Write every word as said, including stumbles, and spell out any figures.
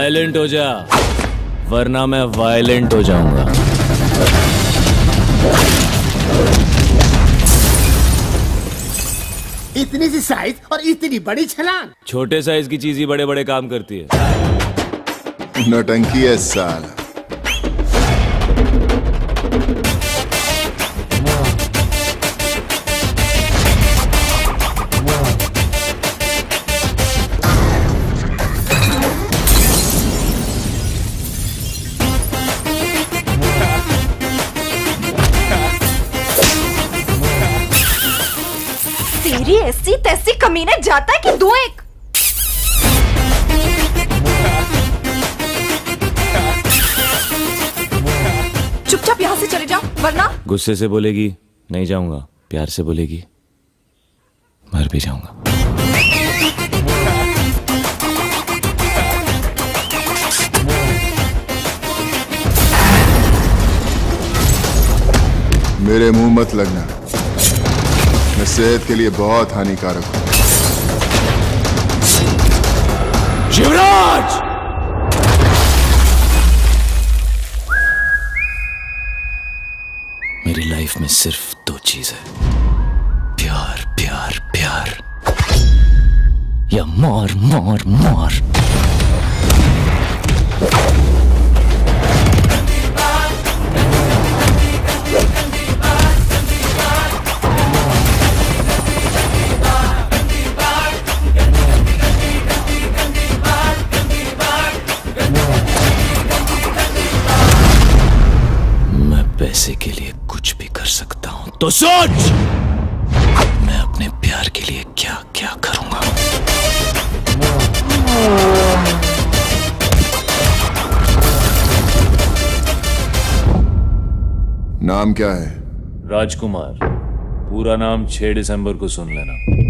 Silent हो जा, वरना मैं वायलेंट हो जाऊंगा। इतनी सी साइज और इतनी बड़ी छलांग। छोटे साइज की चीज ही बड़े बड़े काम करती है। नौटंकी है साला। तेरी ऐसी तैसी कमीने जाता है कि दो एक। चुपचाप यहाँ से चले जाओ, वरना। गुस्से से बोलेगी नहीं जाऊंगा, प्यार से बोलेगी मर भी जाऊंगा। मेरे मुंह मत लगना, मैं सेहत के लिए बहुत हानिकारक हूं। शिवराज! मेरी लाइफ में सिर्फ दो चीज है, प्यार प्यार प्यार या मार मार मार। पैसे के लिए कुछ भी कर सकता हूं, तो सोच मैं अपने प्यार के लिए क्या क्या करूंगा। नाम क्या है? राजकुमार। पूरा नाम छह दिसंबर को सुन लेना।